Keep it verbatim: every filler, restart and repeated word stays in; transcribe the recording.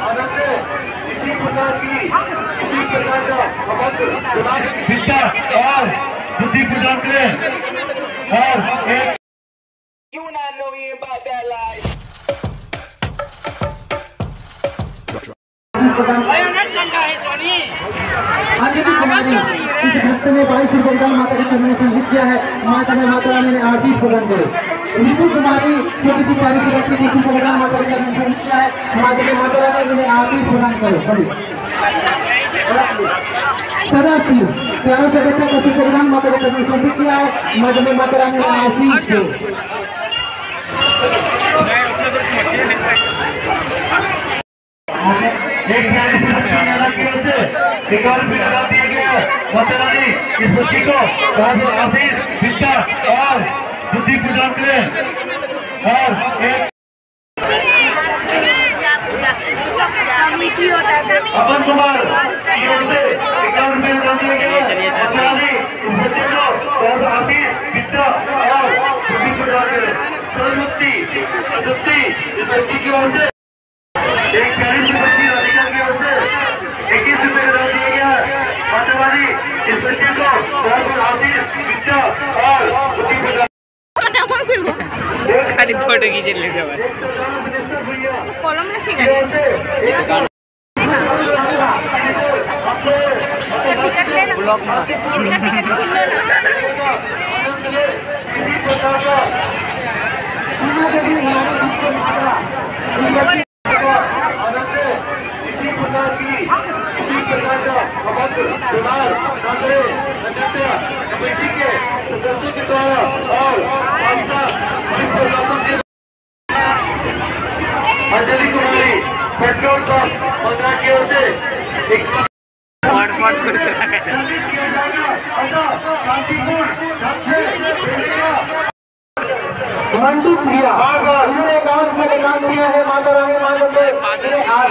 इसी प्रकार की इसी प्रकार का विद्या और बुद्धि प्रदान करें और एक अंजलि कुमारी इस भक्त ने बाईस रुपये दान माता के चरणों में समर्पित किया है। माता में माता रानी ने आशीष प्रदान करे। रितु कुमारी छोटी सी प्यारी सी बच्ची बीस रुपये दान माता के चरणों में समर्पित किया है। माता में माता रानी ने आशीष प्रदान करे। सदा सिंह प्यारों से बच्चा पच्चीस रुपये दान माता के चरणों में समर्पित किया है। माता में माता रानी ने आशीष दे। एक प्यारी सी बच्ची की ओर से एक और भी लगा दिया गया है। माता रानी इस बच्ची को आशीष विद्या और बुद्धि प्रदान करें और एक अपन कुमार की ओर से एक और भी लगा दिया गया है। माता रानी इस बच्ची को आशीष विद्या और बुद्धि प्रदान करें। सरस्वती सरस्वती इस बच्ची की ओर से एक प्यारी सी बच्ची राधिका की ओर से इक्कीस रुपए का दान दिया गया है। माता रानी इस बच्चे को बहुत बहुत आशीष विद्या और बुद्धि प्रदान खाली फोटो खींच ले सब कॉलम लिखी गई टिकट ले लो ब्लॉक में इसका टिकट छीन लो ना इसी प्रकार की इसी प्रकार का कमेटी के सदस्यों के द्वारा और अंजलि कुमारी पेट्रोल पंप पंद्रह की ओर से एक मंडू प्रिया उन्होंने काम किया काम किया है। माता रानी माता